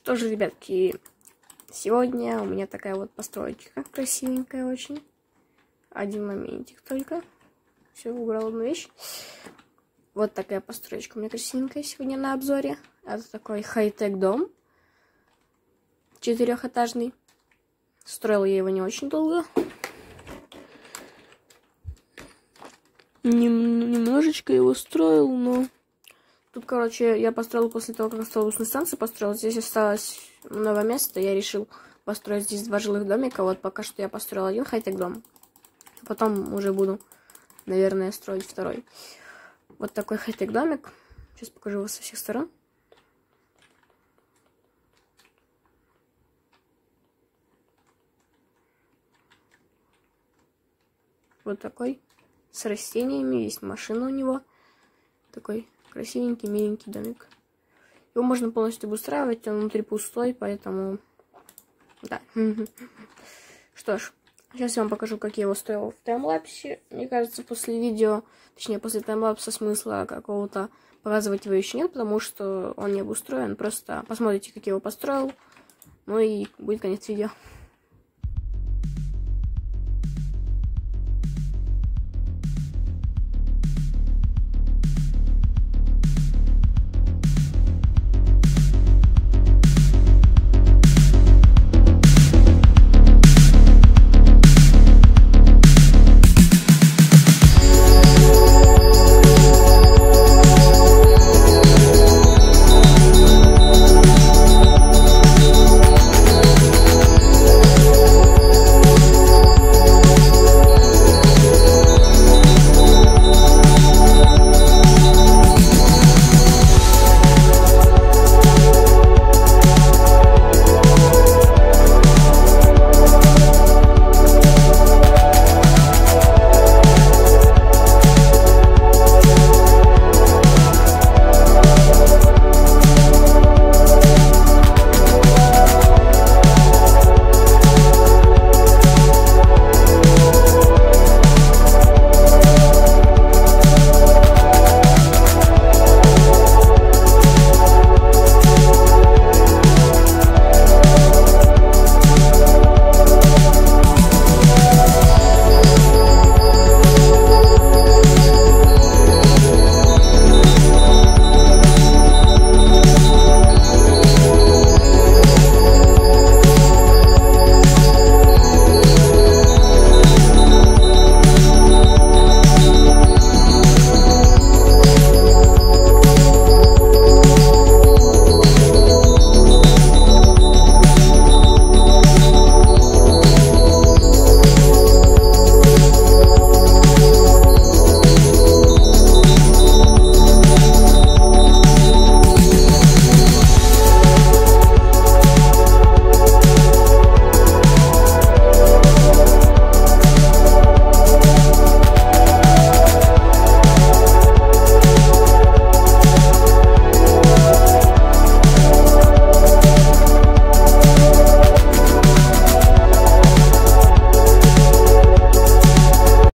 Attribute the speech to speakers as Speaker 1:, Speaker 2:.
Speaker 1: Что же, ребятки, сегодня у меня такая вот построечка красивенькая очень. Один моментик только. Все, убрал одну вещь. Вот такая построечка у меня красивенькая сегодня на обзоре. Это такой хай-тек дом. 4-этажный. Строил я его не очень долго. Немножечко его строил, но... Тут, короче, я построил после того, как автобусную станцию построил. Здесь осталось новое место. Я решил построить здесь 2 жилых домика. Вот пока что я построил один хай-тек дом. Потом уже буду, наверное, строить второй. Вот такой хай-тек домик. Сейчас покажу его со всех сторон. Вот такой. С растениями. Есть машина у него. Такой красивенький, миленький домик. Его можно полностью обустраивать. Он внутри пустой, поэтому... Да. Что ж. Сейчас я вам покажу, как я его строил в таймлапсе. Мне кажется, после видео, точнее, после таймлапса смысла какого-то показывать его еще нет, потому что он не обустроен. Просто посмотрите, как я его построил. Ну и будет конец видео.